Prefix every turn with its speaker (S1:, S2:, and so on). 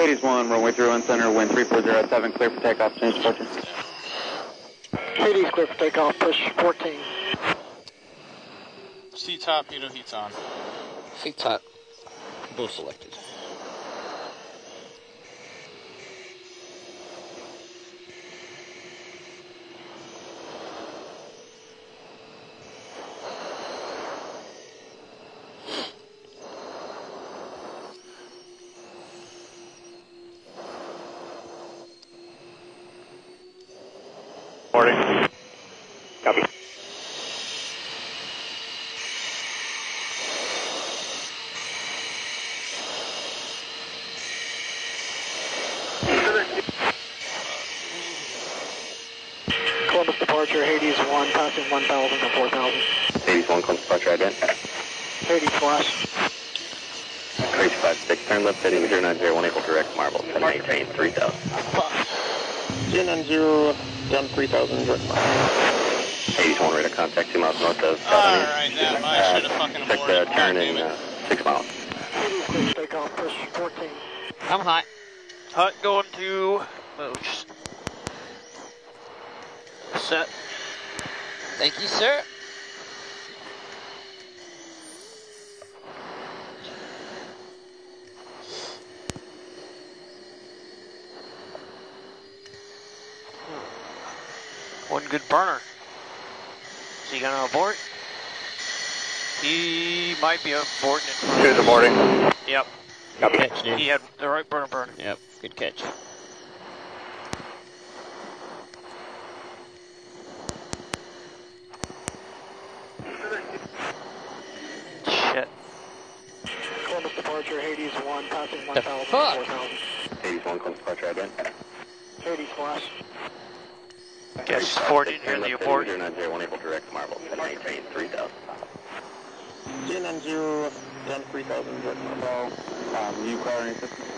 S1: Hades 1, runway 31 center, wind 3407, clear for takeoff, change departure.
S2: Hades, clear for takeoff, push 14.
S3: C-top, heat's on.
S4: C-top, both selected.
S1: Morning. Copy.
S2: Columbus departure, Hades 1, passing 1,000 and 4,000.
S1: Hades 1, Columbus departure, ident.
S2: Hades flash.
S1: Crazy 56, turn left heading 0901, April direct, Marble, maintain 3000.
S4: 090, down 3,000, direct Marble.
S1: Hades 1, radar contact 2 miles north of
S3: Alright, damn, I should have fucking
S1: check
S3: aborted.
S1: the turn in 6 miles.
S2: Hades, clear for takeoff, push 14.
S5: I'm hot. Hot going to Moose. Set.
S4: Thank you, sir.
S5: One good burner. Is he gonna abort? He might be aborting it.
S1: Who's aborting?
S5: Yep.
S1: Copy.
S4: Catch, dude.
S5: He had the right burner.
S4: Yep, good catch.
S5: Shit.
S2: Columbus departure, Hades 1, passing 1,000 and
S4: fuck?
S2: 4,000.
S1: Hades 1, Columbus departure, ident.
S2: Hades flash.
S5: Guess 40 near the abort.
S1: 0901, April direct, Marble, maintain 3000.
S4: 090, down 3,000, direct Marble.
S1: You call any system?